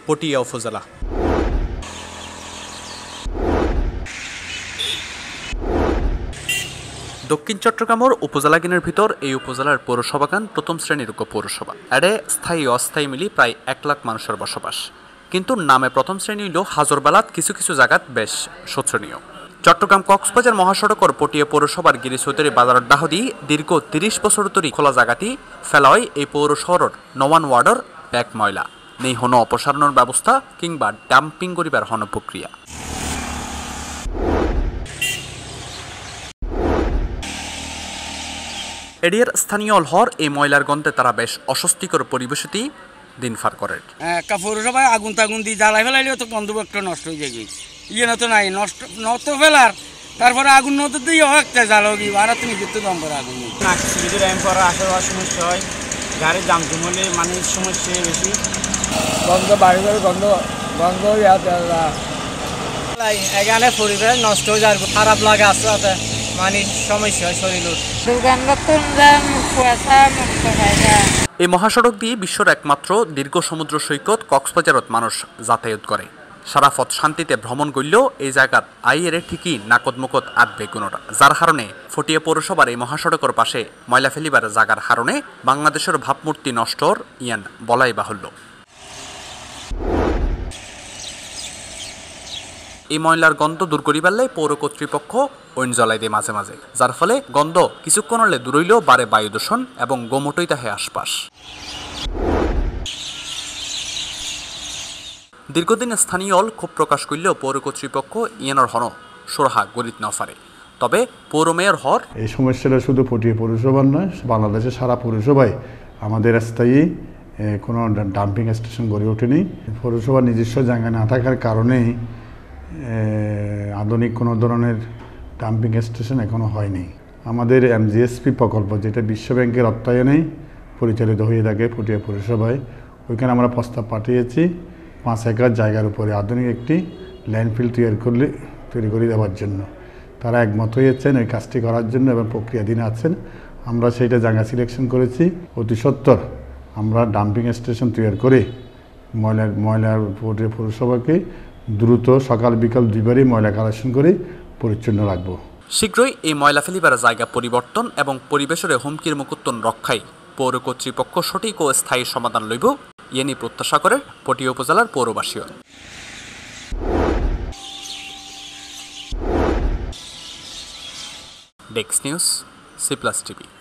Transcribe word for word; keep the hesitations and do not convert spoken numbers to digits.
পটিয়া উপজেলা। দক্ষিণ চট্টগ্রামের উপজেলাগিনের ভিতর এই উপজেলার পৌরসভাগান প্রথম শ্রেণীর পৌরসভা। এডে স্থায়ী অস্থায়ী মিলি প্রায় এক লাখ মানুষের বসবাস, কিন্তু নামে প্রথম শ্রেণী হইল হাজরবালাত কিছু কিছু জায়গাত বেশ শোচনীয়। চট্টগ্রাম কক্সবাজার মহাসড়কর পটিয়া পৌরসভার গিরি চৌধুরী বাজার ডাহদি দীর্ঘ তিরিশ বছর ধরে খোলা জায়গাটি ফেলা হয় এই পৌরশহরের নওয়ান ওয়ার্ডর ব্যাগ ময়লা নেই হন অপসারণের ব্যবস্থা কিংবা ডাম্পিং করিবার হন প্রক্রিয়া। এডিয়ার স্থানীয় হর এই ময়লার গন্ধে তারা বেশ অস্বস্তিকর পরিবেশতেই দিন পার করে। পৌরসভায় আগুন তাগুন দিয়ে জ্বালাই ফেলাইলেও তো গন্ধ একটা নষ্ট হয়ে যাবে, ইয়ে না তো নাই নষ্ট নত ফেলার তারপরে আগুন নত দিয়ে একটা জ্বালো কি আর তুমি কিন্তু দম করে আগুন পরে আসা সমস্যা হয়, গাড়ির দাম জমলে মানুষ সমস্যা বেশি গন্ধ বাড়ি করে গন্ধ গন্ধ এখানে পরিবেশ নষ্ট হয়ে যাবে, খারাপ লাগে আস্তে আস্তে মানুষ সমস্যা হয় শরীর। এই মহাসড়ক দিয়ে বিশ্বের একমাত্র দীর্ঘ সমুদ্র সৈকত কক্সবাজারত মানুষ যাতায়াত করে। সারা পথ শান্তিতে ভ্রমণ করলেও এই জায়গাত আইয়ের ঠিকই নাকদ মুকদ আটবে কোনোটা, যার কারণে ফটিয়া পৌরসভার এই মহাসড়কের পাশে ময়লা ফেলিবার জায়গার কারণে বাংলাদেশের ভাবমূর্তি নষ্টর ইয়ান বলাই বাহুল্য। এই ময়লার গন্ধ দূর করিবার লাই পৌর কর্তৃপক্ষ ঐন জ্বলাই দেয় মাঝে মাঝে, যার ফলে গন্ধ কিছুক্ষণ হলে দূর হইলেও বাড়ে বায়ু দূষণ এবং গোমটই তাহে আশপাশ। দীর্ঘদিন স্থানীয় ক্ষোভ প্রকাশ করলেও পৌর কর্তৃপক্ষ ইয়ানোর হন সোরাহা গরিত নফারে। তবে পৌর মেয়র হর এই সমস্যাটা শুধু পটিয়া পৌরসভার নয়, বাংলাদেশের সারা পৌরসভায় আমাদের স্থায়ী কোনো ডাম্পিং স্টেশন গড়ে ওঠেনি। পৌরসভার নিজস্ব জায়গা না থাকার কারণেই আধুনিক কোনো ধরনের ডাম্পিং স্টেশন এখনও হয়নি। আমাদের এমজিএসপি প্রকল্প, যেটা বিশ্ব ব্যাংকের অর্থায়নেই পরিচালিত হয়ে থাকে পটিয়া পৌরসভায়, ওইখানে আমরা প্রস্তাব পাঠিয়েছি পাঁচ একর জায়গার উপরে আধুনিক একটি ল্যান্ডফিল তৈরি করলে তৈরি করে দেওয়ার জন্য। তারা একমত হয়েছেন ওই কাজটি করার জন্য এবং প্রক্রিয়াধীন আছেন। আমরা সেইটা জায়গা সিলেকশন করেছি। অতি সত্বর আমরা ডাম্পিং স্টেশন তৈরি করে ময়লার ময়লার পটিয়া পৌরসভাকে দ্রুত সকাল বিকাল দুইবারই ময়লা কালেকশন করে পরিচ্ছন্ন রাখবো। শীঘ্রই এই ময়লা ফেলিবার জায়গা পরিবর্তন এবং পরিবেশের হুমকির মুকুত্তন রক্ষায় পৌর কর্তৃপক্ষ সঠিক ও স্থায়ী সমাধান লইব ইয়ে নিয়ে প্রত্যাশা করে পটিয়া উপজেলার পৌরবাসী। Desk news, C plus TV.